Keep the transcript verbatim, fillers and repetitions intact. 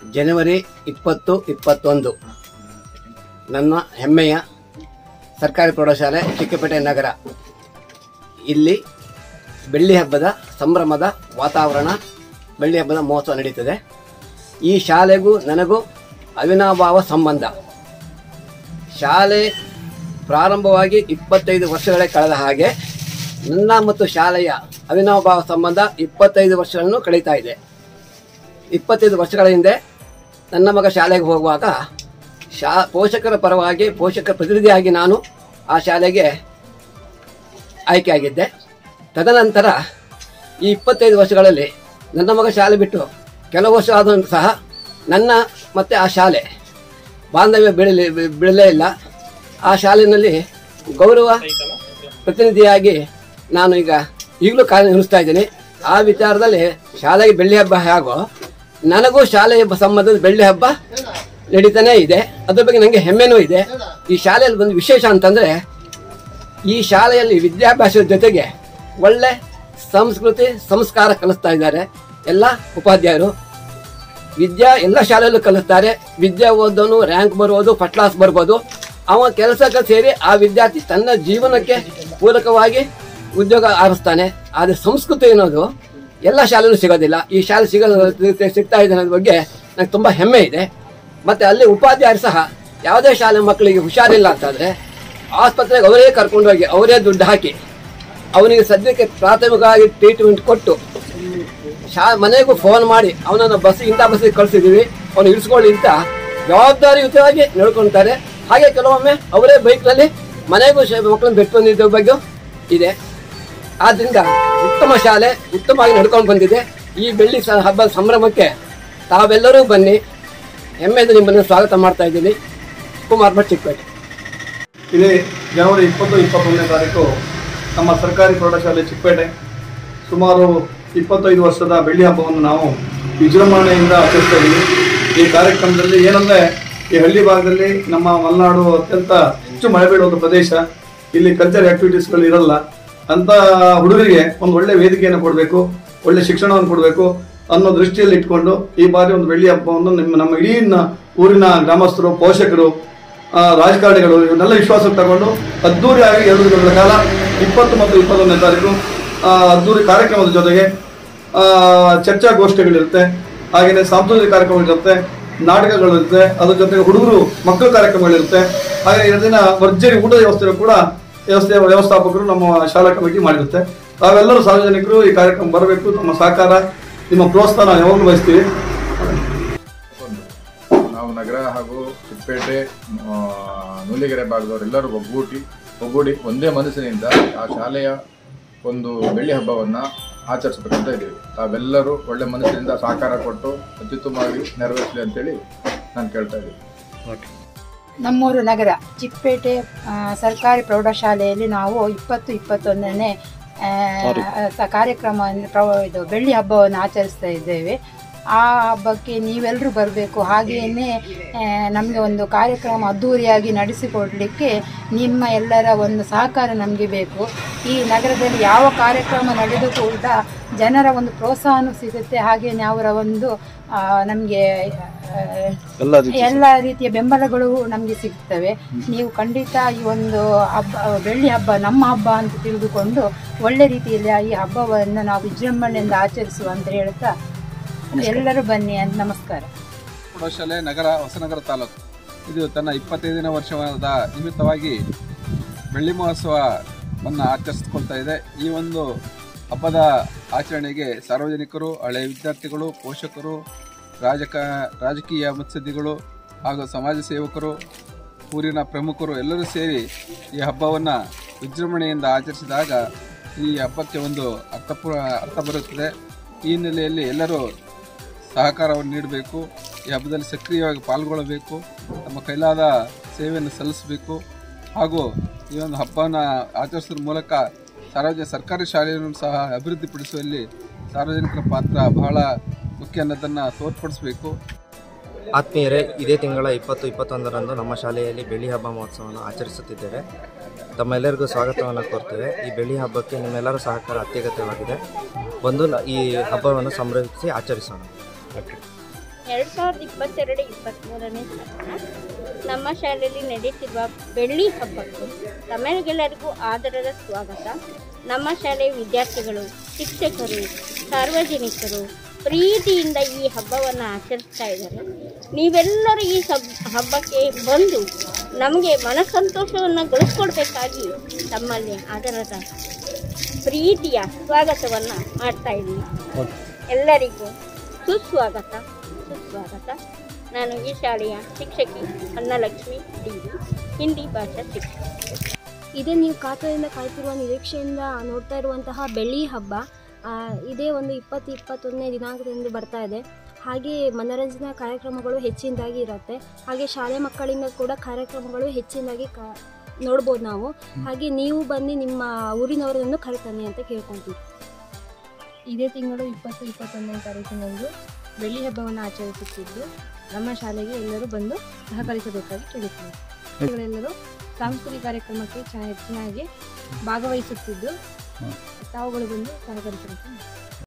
ಜನವರಿ ಇಪ್ಪತ್ತು ಇಪ್ಪತ್ತೊಂದು ನನ್ನ ಹೆಮ್ಮೆಯ ಸರ್ಕಾರಿ ಪ್ರೌಢಶಾಲೆ ಚಿಕ್ಕಪೇಟೆ ನಗರ ಇಲ್ಲಿ ಬೆಳ್ಳಿ ಹಬ್ಬದ ಸಂಭ್ರಮದ ವಾತಾವರಣ, ಬೆಳ್ಳಿ ಹಬ್ಬದ ಮಹೋತ್ಸವ ನಡೀತದೆ. ಈ ಶಾಲೆಗೂ ನನಗೂ ಅವಿನಾಭಾವ ಸಂಬಂಧ. ಶಾಲೆ ಪ್ರಾರಂಭವಾಗಿ ಇಪ್ಪತ್ತೈದು ವರ್ಷಗಳೇ ಕಳೆದ ಹಾಗೆ ನನ್ನ ಮತ್ತು ಶಾಲೆಯ ಅವಿನಾಭಾವ ಸಂಬಂಧ ಇಪ್ಪತ್ತೈದು ವರ್ಷಗಳನ್ನು ಕಳೀತಾ ಇದೆ. ಇಪ್ಪತ್ತೈದು ವರ್ಷಗಳ ಹಿಂದೆ ನನ್ನ ಮಗ ಶಾಲೆಗೆ ಹೋಗುವಾಗ ಶಾ ಪೋಷಕರ ಪರವಾಗಿ ಪೋಷಕರ ಪ್ರತಿನಿಧಿಯಾಗಿ ನಾನು ಆ ಶಾಲೆಗೆ ಆಯ್ಕೆಯಾಗಿದ್ದೆ. ತದನಂತರ ಈ ಇಪ್ಪತ್ತೈದು ವರ್ಷಗಳಲ್ಲಿ ನನ್ನ ಮಗ ಶಾಲೆ ಬಿಟ್ಟು ಕೆಲವು ವರ್ಷ ಆದರೂ ಸಹ ನನ್ನ ಮತ್ತು ಆ ಶಾಲೆ ಬಾಂಧವ್ಯ ಬೆಳಲಿ ಬೆಳಲೇ ಇಲ್ಲ. ಆ ಶಾಲೆಯಲ್ಲಿ ಗೌರವ ಪ್ರತಿನಿಧಿಯಾಗಿ ನಾನು ಈಗ ಈಗಲೂ ಕಾರ್ಯನಿರ್ವಹಿಸ್ತಾ ಇದ್ದೀನಿ. ಆ ವಿಚಾರದಲ್ಲಿ ಶಾಲೆಗೆ ಬೆಳ್ಳಿ ಹಬ್ಬ ಹೇಗೋ ನನಗೂ ಶಾಲೆ ಹಬ್ಬ ಸಂಬಂಧದ ಬೆಳ್ಳಿ ಹಬ್ಬ ನಡೀತಾನೇ ಇದೆ. ಅದ್ರ ಬಗ್ಗೆ ನನಗೆ ಹೆಮ್ಮೆನೂ ಇದೆ. ಈ ಶಾಲೆಯಲ್ಲಿ ಒಂದು ವಿಶೇಷ ಅಂತಂದರೆ, ಈ ಶಾಲೆಯಲ್ಲಿ ವಿದ್ಯಾಭ್ಯಾಸದ ಜೊತೆಗೆ ಒಳ್ಳೆ ಸಂಸ್ಕೃತಿ ಸಂಸ್ಕಾರ ಕಲಿಸ್ತಾ ಇದ್ದಾರೆ ಎಲ್ಲ ಉಪಾಧ್ಯಾಯರು. ವಿದ್ಯಾ ಎಲ್ಲ ಶಾಲೆಯಲ್ಲೂ ಕಲಿಸ್ತಾರೆ. ವಿದ್ಯೆ ಓದೋನು ರ್ಯಾಂಕ್ ಬರ್ಬೋದು, ಫಸ್ಟ್ ಕ್ಲಾಸ್ ಬರ್ಬೋದು. ಅವ ಕೆಲಸಕ್ಕೆ ಸೇರಿ ಆ ವಿದ್ಯಾರ್ಥಿ ತನ್ನ ಜೀವನಕ್ಕೆ ಪೂರಕವಾಗಿ ಉದ್ಯೋಗ ಆರಿಸ್ತಾನೆ. ಆದರೆ ಸಂಸ್ಕೃತಿ ಅನ್ನೋದು ಎಲ್ಲ ಶಾಲೆಯಲ್ಲೂ ಸಿಗೋದಿಲ್ಲ. ಈ ಶಾಲೆ ಸಿಗೋ ಸಿಗ್ತಾ ಇದೆ ಅನ್ನೋದ್ರ ಬಗ್ಗೆ ನನಗೆ ತುಂಬ ಹೆಮ್ಮೆ ಇದೆ. ಮತ್ತು ಅಲ್ಲಿ ಉಪಾಧ್ಯಾಯರು ಸಹ ಯಾವುದೇ ಶಾಲೆ ಮಕ್ಕಳಿಗೆ ಹುಷಾರಿಲ್ಲ ಅಂತಂದರೆ ಆಸ್ಪತ್ರೆಗೆ ಅವರೇ ಕರ್ಕೊಂಡೋಗಿ ಅವರೇ ದುಡ್ಡು ಹಾಕಿ ಅವನಿಗೆ ಸದ್ಯಕ್ಕೆ ಪ್ರಾಥಮಿಕವಾಗಿ ಟ್ರೀಟ್ಮೆಂಟ್ ಕೊಟ್ಟು ಶಾ ಮನೆಗೂ ಫೋನ್ ಮಾಡಿ ಅವನನ್ನು ಬಸ್ ಇಂಥ ಬಸ್ಸಿಗೆ ಕಳಿಸಿದ್ದೀವಿ, ಅವನು ಇಳಿಸ್ಕೊಳ್ಳಿ ಅಂತ ಜವಾಬ್ದಾರಿಯುತವಾಗಿ ನಡ್ಕೊಳ್ತಾರೆ. ಹಾಗೆ ಕೆಲವೊಮ್ಮೆ ಅವರೇ ಬೈಕ್ನಲ್ಲಿ ಮನೆಗೂ ಮಕ್ಕಳನ್ನು ಬಿಟ್ಟು ಬಂದಿದ್ದ ಬಗ್ಗೆ ಇದೆ. ಆದ್ದರಿಂದ ಉತ್ತಮ ಶಾಲೆ ಉತ್ತಮವಾಗಿ ನಡ್ಕೊಂಡು ಬಂದಿದೆ. ಈ ಬೆಳ್ಳಿ ಹಬ್ಬದ ಸಂಭ್ರಮಕ್ಕೆ ತಾವೆಲ್ಲರೂ ಬನ್ನಿ. ಹೆಮ್ಮೆಯಿಂದ ನಿಮ್ಮನ್ನು ಸ್ವಾಗತ ಮಾಡ್ತಾ ಇದ್ದೀನಿ. ಕುಮಾರ್ ಭಟ್, ಚಿಕ್ಕಪೇಟೆ. ಇದೇ ಜನವರಿ ಇಪ್ಪತ್ತು ಇಪ್ಪತ್ತೊಂದನೇ ತಾರೀಕು ನಮ್ಮ ಸರ್ಕಾರಿ ಪ್ರೌಢಶಾಲೆ ಚಿಕ್ಕಪೇಟೆ ಸುಮಾರು ಇಪ್ಪತ್ತೈದು ವರ್ಷದ ಬೆಳ್ಳಿ ಹಬ್ಬವನ್ನು ನಾವು ವಿಜೃಂಭಣೆಯಿಂದ ಆಚರಿಸ್ತಾ ಇದ್ದೀವಿ. ಈ ಕಾರ್ಯಕ್ರಮದಲ್ಲಿ ಏನಂದರೆ, ಈ ಹಳ್ಳಿ ಭಾಗದಲ್ಲಿ ನಮ್ಮ ಮಲೆನಾಡು ಅತ್ಯಂತ ಹೆಚ್ಚು ಮಳೆ ಬೀಳುವ ಪ್ರದೇಶ. ಇಲ್ಲಿ ಕಲ್ಚರ್ ಆಕ್ಟಿವಿಟೀಸ್ಗಳು ಇರಲ್ಲ. ಅಂತ ಹುಡುಗರಿಗೆ ಒಂದು ಒಳ್ಳೆ ವೇದಿಕೆಯನ್ನು ಕೊಡಬೇಕು, ಒಳ್ಳೆ ಶಿಕ್ಷಣವನ್ನು ಕೊಡಬೇಕು ಅನ್ನೋ ದೃಷ್ಟಿಯಲ್ಲಿ ಇಟ್ಕೊಂಡು ಈ ಬಾರಿ ಒಂದು ಬೆಳ್ಳಿ ಹಬ್ಬವನ್ನು ನಿಮ್ಮ ನಮ್ಮ ಇಡೀ ಊರಿನ ಗ್ರಾಮಸ್ಥರು, ಪೋಷಕರು, ರಾಜಕಾರಣಿಗಳು ಇವನ್ನೆಲ್ಲ ವಿಶ್ವಾಸಕ್ಕೆ ತಗೊಂಡು ಅದ್ದೂರಿಯಾಗಿ ಎರಡು ದಿನಗಳ ಕಾಲ ಇಪ್ಪತ್ತು ಮತ್ತು ಇಪ್ಪತ್ತೊಂದನೇ ತಾರೀಕು ಅದ್ದೂರಿ ಕಾರ್ಯಕ್ರಮದ ಜೊತೆಗೆ ಚರ್ಚಾಗೋಷ್ಠಿಗಳಿರುತ್ತೆ, ಹಾಗೆಯೇ ಸಾಂಸ್ಕೃತಿಕ ಕಾರ್ಯಕ್ರಮಗಳಿರುತ್ತೆ, ನಾಟಕಗಳಿರುತ್ತೆ, ಅದ್ರ ಜೊತೆಗೆ ಹುಡುಗರು ಮಕ್ಕಳ ಕಾರ್ಯಕ್ರಮಗಳಿರುತ್ತೆ. ಹಾಗೆ ಎರಡು ದಿನ ಭರ್ಜರಿ ಊಟದ ವ್ಯವಸ್ಥೆ ಕೂಡ ವ್ಯವಸ್ಥೆ ವ್ಯವಸ್ಥಾಪಕರು ನಮ್ಮ ಶಾಲಾ ಕಮಿಟಿ ಮಾಡಿರುತ್ತೆ. ತಾವೆಲ್ಲರೂ ಸಾರ್ವಜನಿಕರು ಈ ಕಾರ್ಯಕ್ರಮ ಬರಬೇಕು. ನಮ್ಮ ಸಹಕಾರ, ನಿಮ್ಮ ಪ್ರೋತ್ಸಾಹ ನಾವು ಯಾವಾಗಲೂ ಬಯಸ್ತೀವಿ. ನಾವು ನಗರ ಹಾಗೂ ಚಿಕ್ಕಪೇಟೆ, ನೂಲಿಗೆರೆ ಭಾಗದವರೆಲ್ಲರೂ ಒಗ್ಗೂಟಿ ಒಗ್ಗೂಡಿ ಒಂದೇ ಮನಸ್ಸಿನಿಂದ ಆ ಶಾಲೆಯ ಒಂದು ಬೆಳ್ಳಿ ಹಬ್ಬವನ್ನು ಆಚರಿಸಬೇಕಂತ ಇದ್ದೀವಿ. ತಾವೆಲ್ಲರೂ ಒಳ್ಳೆ ಮನಸ್ಸಿನಿಂದ ಸಹಕಾರ ಕೊಟ್ಟು ಅತ್ಯುತ್ತಮವಾಗಿ ನೆರವೇರಿಸಲಿ ಅಂತೇಳಿ ನಾನು ಕೇಳ್ತಾ ಇದ್ದೀನಿ. ಓಕೆ. ನಮ್ಮೂರು ನಗರ ಚಿಕ್ಕಪೇಟೆ ಸರ್ಕಾರಿ ಪ್ರೌಢಶಾಲೆಯಲ್ಲಿ ನಾವು ಇಪ್ಪತ್ತು ಇಪ್ಪತ್ತೊಂದನೇ ಕಾರ್ಯಕ್ರಮ ಇದು ಬೆಳ್ಳಿ ಹಬ್ಬವನ್ನು ಆಚರಿಸ್ತಾ ಇದ್ದೇವೆ. ಆ ಹಬ್ಬಕ್ಕೆ ನೀವೆಲ್ಲರೂ ಬರಬೇಕು. ಹಾಗೆಯೇ ನಮಗೆ ಒಂದು ಕಾರ್ಯಕ್ರಮ ಅದ್ಧೂರಿಯಾಗಿ ನಡೆಸಿಕೊಡಲಿಕ್ಕೆ ನಿಮ್ಮ ಎಲ್ಲರ ಒಂದು ಸಹಕಾರ ನಮಗೆ ಬೇಕು. ಈ ನಗರದಲ್ಲಿ ಯಾವ ಕಾರ್ಯಕ್ರಮ ನಡೆದು ಕೂಡ ಜನರ ಒಂದು ಪ್ರೋತ್ಸಾಹನೂ ಸಿಗುತ್ತೆ. ಹಾಗೆಯೇ ಅವರ ಒಂದು ನಮಗೆ ಎಲ್ಲ ರೀತಿಯ ಬೆಂಬಲಗಳು ನಮಗೆ ಸಿಗ್ತವೆ. ನೀವು ಖಂಡಿತ ಈ ಒಂದು ಹಬ್ಬ ಬೆಳ್ಳಿ ಹಬ್ಬ ನಮ್ಮ ಹಬ್ಬ ಅಂತ ತಿಳಿದುಕೊಂಡು ಒಳ್ಳೆ ರೀತಿಯಲ್ಲಿ ಈ ಹಬ್ಬವನ್ನು ನಾವು ವಿಜೃಂಭಣೆಯಿಂದ ಆಚರಿಸುವ ಅಂತ ಹೇಳ್ತಾ ಎಲ್ಲರೂ ಬನ್ನಿ ಅಂತ ನಮಸ್ಕಾರ. ಪ್ರೌಢಶಾಲೆ ನಗರ ಹೊಸನಗರ ತಾಲೂಕು ಇದು ತನ್ನ ಇಪ್ಪತ್ತೈದನೇ ವರ್ಷದ ನಿಮಿತ್ತವಾಗಿ ಬೆಳ್ಳಿ ಮಹೋತ್ಸವವನ್ನು ಆಚರಿಸಿಕೊಳ್ತಾ ಇದೆ. ಈ ಒಂದು ಹಬ್ಬದ ಆಚರಣೆಗೆ ಸಾರ್ವಜನಿಕರು, ಹಳೆಯ ವಿದ್ಯಾರ್ಥಿಗಳು, ಪೋಷಕರು, ರಾಜಕ ರಾಜಕೀಯ ಮುತ್ಸದ್ದಿಗಳು ಹಾಗೂ ಸಮಾಜ ಸೇವಕರು, ಊರಿನ ಪ್ರಮುಖರು ಎಲ್ಲರೂ ಸೇರಿ ಈ ಹಬ್ಬವನ್ನು ವಿಜೃಂಭಣೆಯಿಂದ ಆಚರಿಸಿದಾಗ ಈ ಹಬ್ಬಕ್ಕೆ ಒಂದು ಅರ್ಥಪೂರ್ಣ ಅರ್ಥ ಬರುತ್ತದೆ. ಈ ಹಿನ್ನೆಲೆಯಲ್ಲಿ ಎಲ್ಲರೂ ಸಹಕಾರವನ್ನು ನೀಡಬೇಕು. ಈ ಹಬ್ಬದಲ್ಲಿ ಸಕ್ರಿಯವಾಗಿ ಪಾಲ್ಗೊಳ್ಳಬೇಕು. ನಮ್ಮ ಕೈಲಾದ ಸೇವೆಯನ್ನು ಸಲ್ಲಿಸಬೇಕು. ಹಾಗೂ ಈ ಒಂದು ಹಬ್ಬವನ್ನು ಆಚರಿಸೋದ್ರ ಮೂಲಕ ಸಾರ್ವಜನಿಕ ಸರ್ಕಾರಿ ಶಾಲೆಯನ್ನು ಸಹ ಅಭಿವೃದ್ಧಿಪಡಿಸುವಲ್ಲಿ ಸಾರ್ವಜನಿಕರ ಪಾತ್ರ ಬಹಳ ಮುಖ್ಯ ಅನ್ನೋದನ್ನು ತೋರ್ಪಡಿಸಬೇಕು. ಆತ್ಮೀಯರೇ, ಇದೇ ತಿಂಗಳ ಇಪ್ಪತ್ತು ಇಪ್ಪತ್ತೊಂದರಂದು ನಮ್ಮ ಶಾಲೆಯಲ್ಲಿ ಬೆಳ್ಳಿ ಹಬ್ಬ ಮಹೋತ್ಸವವನ್ನು ಆಚರಿಸುತ್ತಿದ್ದೇವೆ. ತಮ್ಮೆಲ್ಲರಿಗೂ ಸ್ವಾಗತವನ್ನು ಕೋರ್ತೇವೆ. ಈ ಬೆಳ್ಳಿ ಹಬ್ಬಕ್ಕೆ ನಿಮ್ಮೆಲ್ಲರ ಸಹಕಾರ ಅತ್ಯಗತ್ಯವಾಗಿದೆ. ಬಂದು ಈ ಹಬ್ಬವನ್ನು ಸಂಭ್ರಮಿಸಿ ಆಚರಿಸೋಣ. ಎರಡು ಸಾವಿರದ ಇಪ್ಪತ್ತೆರಡು ಇಪ್ಪತ್ತ್ಮೂರನೇ ಸಾಲಿನ ನಮ್ಮ ಶಾಲೆಯಲ್ಲಿ ನಡೆಯುತ್ತಿರುವ ಬೆಳ್ಳಿ ಹಬ್ಬಕ್ಕೂ ತಮಗೆಲ್ಲರಿಗೂ ಆದರದ ಸ್ವಾಗತ. ನಮ್ಮ ಶಾಲೆಯ ವಿದ್ಯಾರ್ಥಿಗಳು, ಶಿಕ್ಷಕರು, ಸಾರ್ವಜನಿಕರು ಪ್ರೀತಿಯಿಂದ ಈ ಹಬ್ಬವನ್ನು ಆಚರಿಸ್ತಾ ಇದ್ದಾರೆ. ನೀವೆಲ್ಲರೂ ಈ ಸಬ್ ಹಬ್ಬಕ್ಕೆ ಬಂದು ನಮಗೆ ಮನಸ್ಸಂತೋಷವನ್ನು ಗಳಿಸ್ಕೊಡ್ಬೇಕಾಗಿ ತಮ್ಮಲ್ಲಿ ಆದರದ ಪ್ರೀತಿಯ ಸ್ವಾಗತವನ್ನು ಮಾಡ್ತಾ ಇದ್ದೀನಿ. ಎಲ್ಲರಿಗೂ ಸುಸ್ವಾಗತ ಸುಸ್ವಾಗತ. ನಾನು ಈ ಶಾಲೆಯ ಶಿಕ್ಷಕಿ ಅನ್ನಲಕ್ಷ್ಮಿ ಡಿ ವಿ, ಹಿಂದಿ ಭಾಷಾ ಶಿಕ್ಷಕಿ. ಇದೇ ನೀವು ಕಾತುರದಿಂದ ಕಾಯ್ತಿರುವ ನಿರೀಕ್ಷೆಯಿಂದ ನೋಡ್ತಾ ಇರುವಂತಹ ಬೆಳ್ಳಿ ಹಬ್ಬ ಇದೇ ಒಂದು ಇಪ್ಪತ್ತು ಇಪ್ಪತ್ತೊಂದನೇ ದಿನಾಂಕದಂದು ಬರ್ತಾ ಇದೆ. ಹಾಗೆ ಮನೋರಂಜನಾ ಕಾರ್ಯಕ್ರಮಗಳು ಹೆಚ್ಚಿನದಾಗಿ ಇರುತ್ತೆ. ಹಾಗೆ ಶಾಲೆ ಮಕ್ಕಳಿಂದ ಕೂಡ ಕಾರ್ಯಕ್ರಮಗಳು ಹೆಚ್ಚಿನದಾಗಿ ಕ ನೋಡ್ಬೋದು ನಾವು. ಹಾಗೆ ನೀವು ಬಂದು ನಿಮ್ಮ ಊರಿನವರನ್ನು ಕರಿತಾನೆ ಅಂತ ಕೇಳ್ಕೊತೀವಿ. ಇದೇ ತಿಂಗಳು ಇಪ್ಪತ್ತು ಇಪ್ಪತ್ತೊಂದನೇ ತಾರೀಕಿನಂದು ಬೆಳ್ಳಿ ಹಬ್ಬವನ್ನು ಆಚರಿಸುತ್ತಿದ್ದು ನಮ್ಮ ಶಾಲೆಗೆ ಎಲ್ಲರೂ ಬಂದು ಸಹಕರಿಸಬೇಕಾಗಿ ಕೇಳುತ್ತೇವೆ. ಎಲ್ಲರೂ ಸಾಂಸ್ಕೃತಿಕ ಕಾರ್ಯಕ್ರಮಕ್ಕೆ ಹೆಚ್ಚಿನಾಗಿ ಭಾಗವಹಿಸುತ್ತಿದ್ದು ತಾವುಗಳು ಬಂದು ಸಹಕರಿಸಬೇಕು.